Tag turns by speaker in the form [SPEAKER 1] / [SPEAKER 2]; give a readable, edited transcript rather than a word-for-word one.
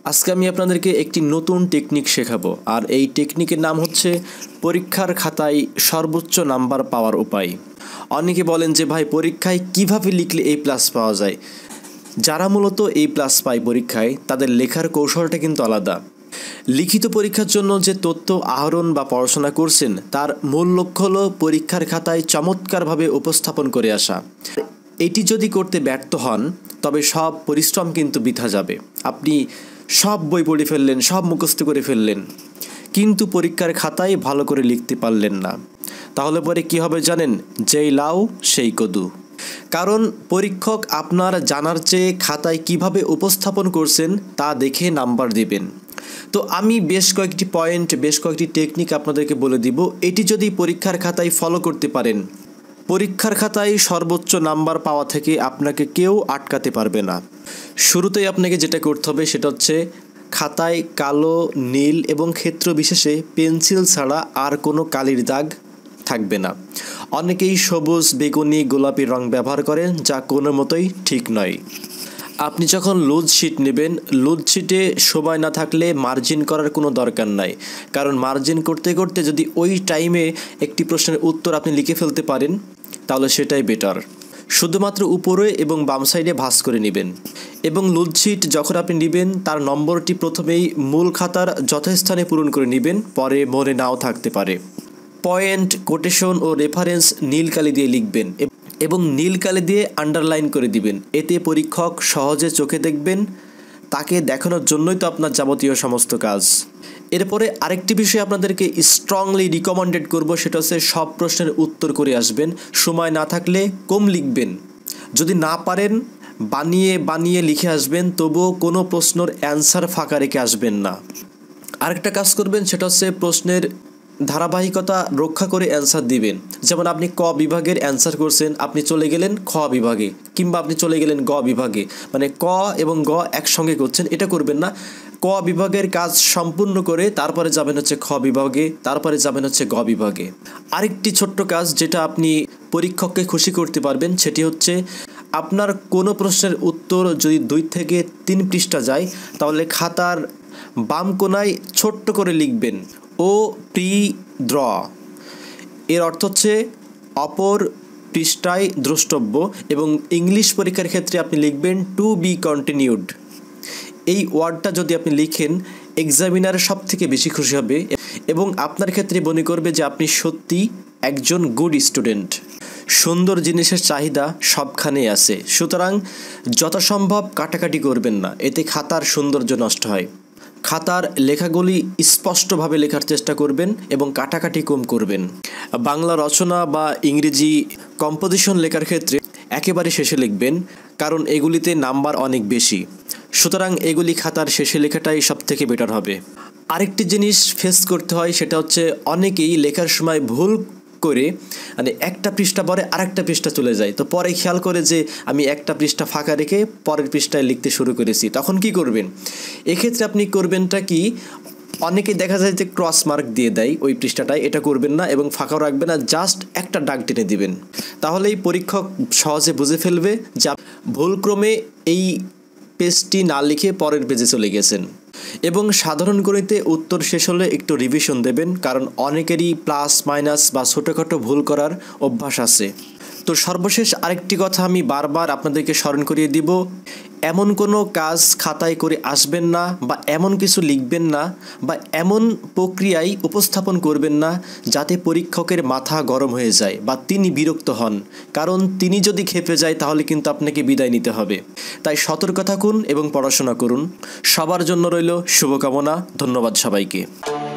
[SPEAKER 1] আজকে আমি আপনাদেরকে একটি নতুন টেকনিক শেখাবো, আর এই টেকনিকের নাম হচ্ছে পরীক্ষার খাতায় সর্বোচ্চ নাম্বার পাওয়ার উপায়। অনেকে বলেন যে ভাই, পরীক্ষায় কিভাবে লিখলে A+ পাওয়া যায়। যারা মূলত A+ পায় পরীক্ষায়, তাদের লেখার কৌশলটা কিন্তু আলাদা। লিখিত পরীক্ষার জন্য যে তথ্য আহরণ বা পড়াশোনা করছেন, তার মূল লক্ষ্য হলো পরীক্ষার খাতায় চমৎকারভাবে উপস্থাপন করে আসা। এটি যদি করতে ব্যর্থ হন, তবে সব পরিশ্রম কিন্তু বৃথা যাবে। আপনি সব বই পড়ে ফেললেন, সব মুখস্থ করে ফেললেন, কিন্তু পরীক্ষার খাতায় ভালো করে লিখতে পারলেন না। তাহলে পরে কি হবে জানেন? যেই লাউ সেই কদু। কারণ পরীক্ষক আপনার জানার চেয়ে খাতায় কিভাবে উপস্থাপন করছেন তা দেখে নাম্বার দিবেন। তো আমি বেশ কয়েকটি টেকনিক আপনাদেরকে বলে দিব। এটি যদি পরীক্ষার খাতায় ফলো করতে পারেন, পরীক্ষার খাতায় সর্বোচ্চ নাম্বার পাওয়া থেকে আপনাকে কেউ আটকাতে পারবে না। শুরুতেই আপনাকে যেটা করতে হবে সেটা হচ্ছে খাতায় কালো, নীল এবং ক্ষেত্র বিশেষে পেন্সিল ছাড়া আর কোনো কালির দাগ থাকবে না। অনেকেই সবুজ, বেগুনি, গোলাপি রং ব্যবহার করেন, যা কোনো মতোই ঠিক নয়। আপনি যখন লুজ শিট নেবেন, লুজ শিটে সময় না থাকলে মার্জিন করার কোনো দরকার নাই। কারণ মার্জিন করতে করতে যদি ওই টাইমে একটি প্রশ্নের উত্তর আপনি লিখে ফেলতে পারেন, তাহলে সেটাই বেটার। শুধুমাত্র উপরে এবং বাম সাইডে ভাঁজ করে নেবেন। এবং লুজ শিট যখন আপনি নেবেন, তার নম্বরটি প্রথমেই মূল খাতার যথাস্থানে পূরণ করে নেবেন, পরে মনে নাও থাকতে পারে। পয়েন্ট, কোটেশন ও রেফারেন্স নীল কালি দিয়ে লিখবেন এবং নীল কালি দিয়ে আন্ডারলাইন করে দিবেন। এতে পরীক্ষক সহজে চোখে দেখবেন। তাকে দেখানোর জন্যই তো আপনার যাবতীয় সমস্ত কাজ। এরপরে আরেকটি বিষয় আপনাদেরকে স্ট্রংলি রিকমেন্ডেড করব, সেটা হচ্ছে সব প্রশ্নের উত্তর করে আসবেন। সময় না থাকলে কম লিখবেন। যদি না পারেন, বানিয়ে লিখে আসবেন, তবুও কোনো প্রশ্নের অ্যান্সার ফাঁকা রেখে আসবেন না। আরেকটা কাজ করবেন, সেটা হচ্ছে প্রশ্নের ধারাবাহিকতা রক্ষা করে অ্যান্সার দিবেন। যেমন আপনি ক বিভাগের অ্যান্সার করছেন, আপনি চলে গেলেন খ বিভাগে, কিংবা আপনি চলে গেলেন গ বিভাগে, মানে ক এবং গ একসঙ্গে করছেন, এটা করবেন না। ক বিভাগের কাজ সম্পূর্ণ করে তারপরে যাবেন হচ্ছে খ বিভাগে, তারপরে যাবেন হচ্ছে গ বিভাগে। আরেকটি ছোট্ট কাজ যেটা আপনি পরীক্ষককে খুশি করতে পারবেন, সেটি হচ্ছে আপনার কোনো প্রশ্নের উত্তর যদি 2 থেকে 3 পৃষ্ঠা যায়, তাহলে খাতার বাম কোণায় ছোট্ট করে লিখবেন ও প্রি দ্র। এর অর্থ হচ্ছে অপর পৃষ্ঠায় দ্রষ্টব্য। এবং ইংলিশ পরীক্ষার ক্ষেত্রে আপনি লিখবেন টু বি কন্টিনিউড। এই ওয়ার্ডটা যদি আপনি লিখেন, এক্সামিনার সব থেকে বেশি খুশি হবে এবং আপনার ক্ষেত্রে মনে করবে যে আপনি সত্যি একজন গুড স্টুডেন্ট। সুন্দর জিনিসের চাহিদা সবখানেই আছে, সুতরাং যথাসম্ভব কাটাকাটি করবেন না, এতে খাতার সৌন্দর্য নষ্ট হয়। খাতার লেখাগুলি স্পষ্টভাবে লেখার চেষ্টা করবেন এবং কাটাকাটি কম করবেন। বাংলা রচনা বা ইংরেজি কম্পোজিশন লেখার ক্ষেত্রে একেবারে শেষে লিখবেন, কারণ এগুলিতে নাম্বার অনেক বেশি। সুতরাং এগুলি খাতার শেষে লেখাটাই সব থেকে বেটার হবে। আরেকটি জিনিস ফেস করতে হয়, সেটা হচ্ছে অনেকেই লেখার সময় ভুল করে মানে একটা পৃষ্ঠা পরে আরেকটা পৃষ্ঠা চলে যায়। তো পরে খেয়াল করে যে আমি একটা পৃষ্ঠা ফাঁকা রেখে পরের পৃষ্ঠায় লিখতে শুরু করেছি, তখন কি করবেন? এক্ষেত্রে আপনি করবেনটা কি, অনেকে দেখা যায় যে ক্রস মার্ক দিয়ে দেয় ওই পৃষ্ঠাটায়, এটা করবেন না এবং ফাঁকাও রাখবেন না, জাস্ট একটা দাগ টেনে দিবেন। তাহলেই পরীক্ষক সহজে বুঝে ফেলবে যে ভুলক্রমে এই পেজটি না লিখে পরের পেজে চলে গেছেন। এবং সাধারণ গণিতে উত্তর শেষ হলে একটু রিভিশন দেবেন, কারণ অনেকেরই প্লাস মাইনাস বা ছোটোখাটো ভুল করার অভ্যাস আছে। তো সর্বশেষ আরেকটি কথা আমি বারবার আপনাদেরকে স্মরণ করিয়ে দিব, এমন কোনো কাজ খাতায় করে আসবেন না, বা এমন কিছু লিখবেন না, বা এমন প্রক্রিয়ায় উপস্থাপন করবেন না যাতে পরীক্ষকের মাথা গরম হয়ে যায় বা তিনি বিরক্ত হন। কারণ তিনি যদি ক্ষেপে যায়, তাহলে কিন্তু আপনাকে বিদায় নিতে হবে। তাই সতর্ক থাকুন এবং পড়াশোনা করুন। সবার জন্য রইল শুভকামনা। ধন্যবাদ সবাইকে।